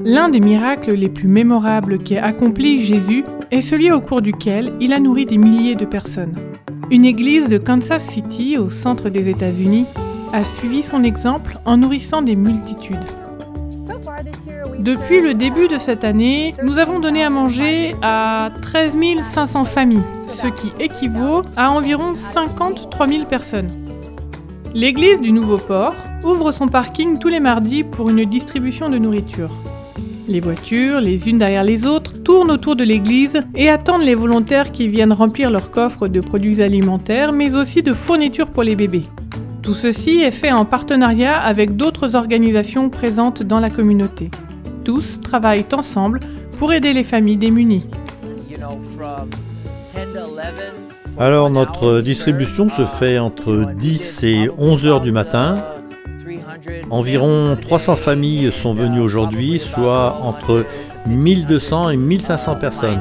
L'un des miracles les plus mémorables qu'ait accompli Jésus est celui au cours duquel il a nourri des milliers de personnes. Une église de Kansas City, au centre des États-Unis, a suivi son exemple en nourrissant des multitudes. Depuis le début de cette année, nous avons donné à manger à 13 500 familles, ce qui équivaut à environ 53 000 personnes. L'église du Nouveau Port ouvre son parking tous les mardis pour une distribution de nourriture. Les voitures, les unes derrière les autres, tournent autour de l'église et attendent les volontaires qui viennent remplir leurs coffres de produits alimentaires, mais aussi de fournitures pour les bébés. Tout ceci est fait en partenariat avec d'autres organisations présentes dans la communauté. Tous travaillent ensemble pour aider les familles démunies. Alors notre distribution se fait entre 10 et 11 heures du matin. Environ 300 familles sont venues aujourd'hui, soit entre 1200 et 1500 personnes.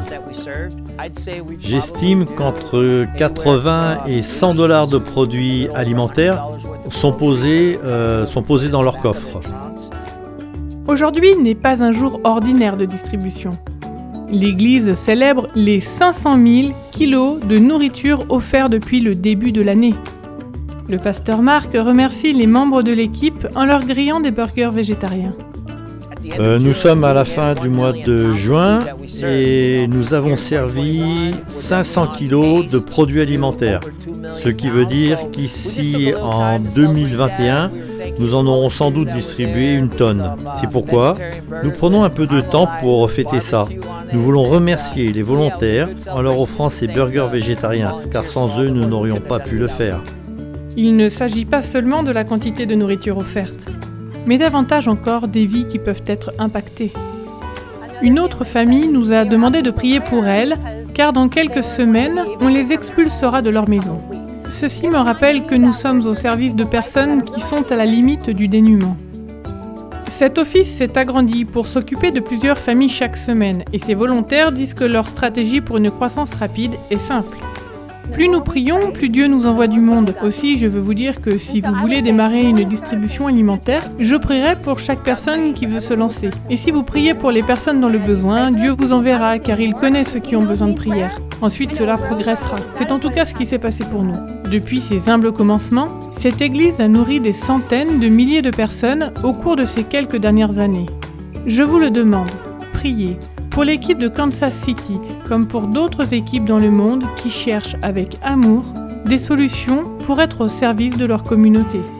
J'estime qu'entre 80 et 100 $ de produits alimentaires sont posés dans leur coffre. Aujourd'hui n'est pas un jour ordinaire de distribution. L'Église célèbre les 500 000 kilos de nourriture offerts depuis le début de l'année. Le pasteur Marc remercie les membres de l'équipe en leur grillant des burgers végétariens. Nous sommes à la fin du mois de juin et nous avons servi 500 kilos de produits alimentaires. Ce qui veut dire qu'ici, en 2021, nous en aurons sans doute distribué 1 tonne. C'est pourquoi nous prenons un peu de temps pour fêter ça. Nous voulons remercier les volontaires en leur offrant ces burgers végétariens, car sans eux, nous n'aurions pas pu le faire. Il ne s'agit pas seulement de la quantité de nourriture offerte, mais davantage encore des vies qui peuvent être impactées. Une autre famille nous a demandé de prier pour elles, car dans quelques semaines, on les expulsera de leur maison. Ceci me rappelle que nous sommes au service de personnes qui sont à la limite du dénuement. Cet office s'est agrandi pour s'occuper de plusieurs familles chaque semaine, et ces volontaires disent que leur stratégie pour une croissance rapide est simple. Plus nous prions, plus Dieu nous envoie du monde. Aussi, je veux vous dire que si vous voulez démarrer une distribution alimentaire, je prierai pour chaque personne qui veut se lancer. Et si vous priez pour les personnes dans le besoin, Dieu vous enverra, car il connaît ceux qui ont besoin de prière. Ensuite, cela progressera. C'est en tout cas ce qui s'est passé pour nous. Depuis ses humbles commencements, cette église a nourri des centaines de milliers de personnes au cours de ces quelques dernières années. Je vous le demande, priez. Pour l'équipe de Kansas City, comme pour d'autres équipes dans le monde qui cherchent avec amour des solutions pour être au service de leur communauté.